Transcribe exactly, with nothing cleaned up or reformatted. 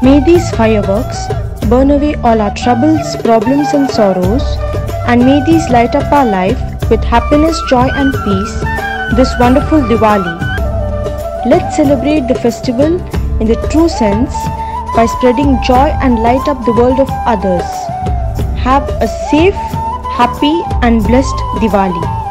May these fireworks burn away all our troubles, problems and sorrows, and may these light up our life with happiness, joy and peace this wonderful Diwali. Let's celebrate the festival in the true sense by spreading joy and light up the world of others. Have a safe, happy and blessed Diwali.